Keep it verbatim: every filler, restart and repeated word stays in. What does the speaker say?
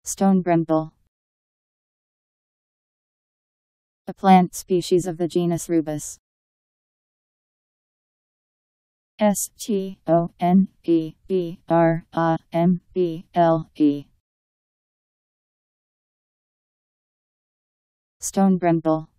Stone bramble. A plant species of the genus Rubus. S T O N E B R A M B L E. Stone bramble.